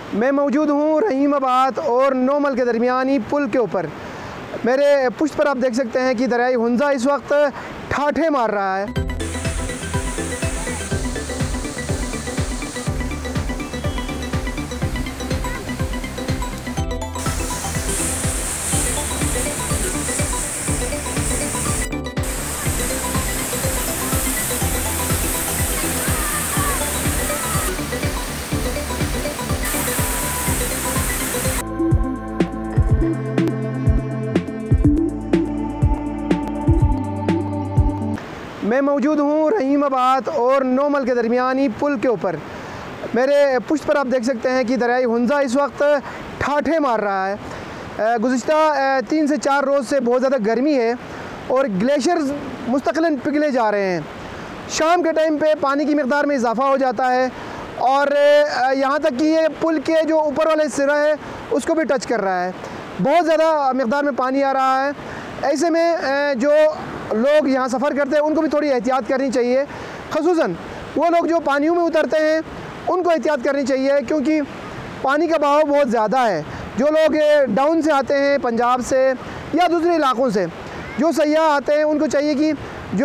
मैं मौजूद हूँ रहीमाबाद और नोमल के दरमियानी पुल के ऊपर। मेरे पुष्ट पर आप देख सकते हैं कि दरियाई हुंजा इस वक्त ठाठे मार रहा है। मैं मौजूद हूँ रहीमाबाद और नोमल के दरमियानी पुल के ऊपर। मेरे पुष्ट पर आप देख सकते हैं कि दरियाई हुंजा इस वक्त ठाठे मार रहा है। गुज़िश्ता 3 से 4 रोज़ से बहुत ज़्यादा गर्मी है और ग्लेशियर्स मुस्तक़िलन पिघले जा रहे हैं। शाम के टाइम पे पानी की मिक़दार में इजाफ़ा हो जाता है और यहाँ तक कि ये पुल के जो ऊपर वाले सिरा है उसको भी टच कर रहा है। बहुत ज़्यादा मिक़दार में पानी आ रहा है। ऐसे में जो लोग यहाँ सफ़र करते हैं उनको भी थोड़ी एहतियात करनी चाहिए। ख़ुसूसन वो लोग जो पानियों में उतरते हैं उनको एहतियात करनी चाहिए, क्योंकि पानी का बहाव बहुत ज़्यादा है। जो लोग डाउन से आते हैं, पंजाब से या दूसरे इलाक़ों से जो सयाह आते हैं, उनको चाहिए कि जो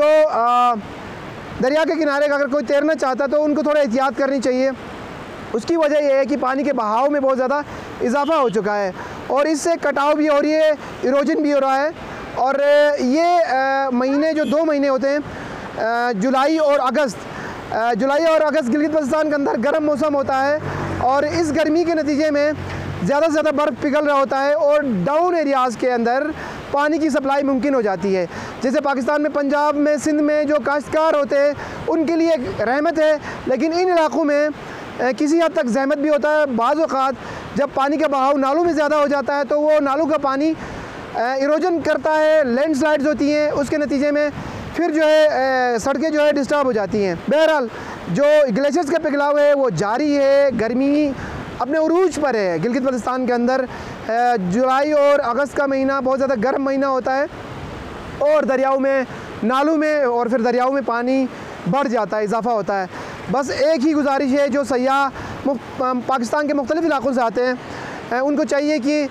दरिया के किनारे का अगर कोई तैरना चाहता है तो उनको थोड़ा एहतियात करनी चाहिए। उसकी वजह यह है कि पानी के बहाव में बहुत ज़्यादा इजाफ़ा हो चुका है और इससे कटाव भी हो रही है, इरोजन भी हो रहा है। और ये महीने जो 2 महीने होते हैं, जुलाई और अगस्त गिलगित बल्तिस्तान के अंदर गर्म मौसम होता है और इस गर्मी के नतीजे में ज़्यादा से ज़्यादा बर्फ़ पिघल रहा होता है और डाउन एरियाज़ के अंदर पानी की सप्लाई मुमकिन हो जाती है। जैसे पाकिस्तान में, पंजाब में, सिंध में जो काश्तकार होते हैं उनके लिए एक रहमत है, लेकिन इन इलाक़ों में किसी हद तक ज़हमत भी होता है। बाज़ औक़ात जब पानी का बहाव नालों में ज़्यादा हो जाता है तो वो नालों का पानी इरोजन करता है, लैंडस्लाइड्स होती हैं, उसके नतीजे में फिर जो है सड़कें जो है डिस्टर्ब हो जाती हैं। बहरहाल जो ग्लेशियर्स का पिघलाव है वो जारी है। गर्मी अपने उरूज पर है गिलगित बल्तिस्तान के अंदर। जुलाई और अगस्त का महीना बहुत ज़्यादा गर्म महीना होता है और दरियाओं में, नालों में और फिर दरियाओं में पानी बढ़ जाता है, इजाफ़ा होता है। बस एक ही गुजारिश है, जो सयाह पाकिस्तान के मुख्तलिफ़ इलाक़ों से आते हैं उनको चाहिए कि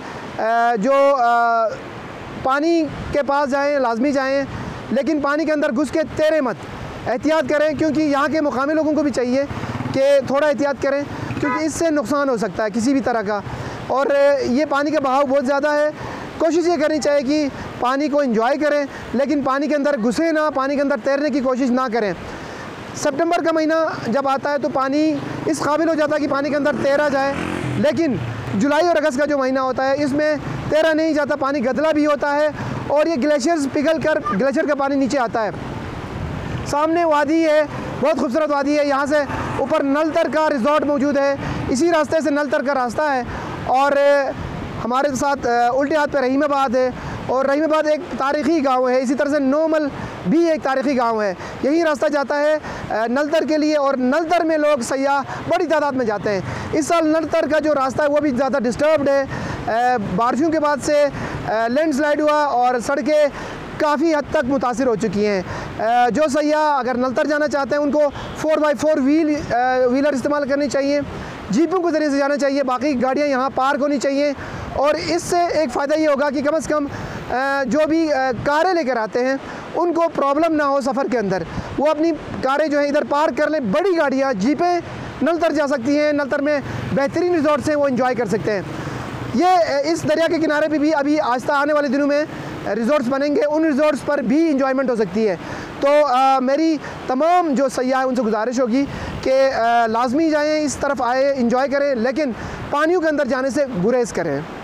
जो पानी के पास जाएं, लाजमी जाएं, लेकिन पानी के अंदर घुस के तैरे मत, एहतियात करें। क्योंकि यहाँ के मुकामी लोगों को भी चाहिए कि थोड़ा एहतियात करें, क्योंकि इससे नुकसान हो सकता है किसी भी तरह का। और ये पानी का बहाव बहुत ज़्यादा है। कोशिश ये करनी चाहिए कि पानी को एंजॉय करें, लेकिन पानी के अंदर घुसे ना, पानी के अंदर तैरने की कोशिश ना करें। सितंबर का महीना जब आता है तो पानी इस काबिल हो जाता है कि पानी के अंदर तैरा जाए, लेकिन जुलाई और अगस्त का जो महीना होता है इसमें तैरा नहीं जाता, पानी गदला भी होता है और ये ग्लेशियर्स पिघल कर ग्लेशियर का पानी नीचे आता है। सामने वादी है, बहुत खूबसूरत वादी है। यहाँ से ऊपर नलतर का रिजॉर्ट मौजूद है, इसी रास्ते से नलतर का रास्ता है और हमारे साथ उल्टे हाथ पे रहीमाबाद है और रहीमाबाद एक तारीख़ी गांव है। इसी तरह से नोमल भी एक तारीख़ी गांव है। यही रास्ता जाता है नलतर के लिए और नलतर में लोग सयाह बड़ी तादाद में जाते हैं। इस साल नलतर का जो रास्ता है वो भी ज़्यादा डिस्टर्ब्ड है। बारिशों के बाद से लैंडस्लाइड हुआ और सड़कें काफ़ी हद तक मुतासिर हो चुकी हैं। जो सयाह अगर नलतर जाना चाहते हैं उनको 4x4 व्हीलर इस्तेमाल करनी चाहिए, जीपों के ज़रिए से जाना चाहिए, बाकी गाड़ियाँ यहाँ पार्क होनी चाहिए। और इससे एक फ़ायदा ये होगा कि कम से कम जो भी कारें लेकर आते हैं उनको प्रॉब्लम ना हो सफ़र के अंदर, वो अपनी कारें जो है इधर पार्क कर लें। बड़ी गाड़ियाँ, जीपें नलतर जा सकती हैं। नलतर में बेहतरीन रिजॉर्ट्स हैं, वो एंजॉय कर सकते हैं। ये इस दरिया के किनारे पे भी अभी आहिस्ता आने वाले दिनों में रिजॉर्ट्स बनेंगे, उन रिजॉर्ट्स पर भी इंजॉयमेंट हो सकती है। तो मेरी तमाम जो सयाह है उनसे गुजारिश होगी कि लाजमी जाएँ, इस तरफ आए, इंजॉय करें, लेकिन पानियों के अंदर जाने से गुरेज करें।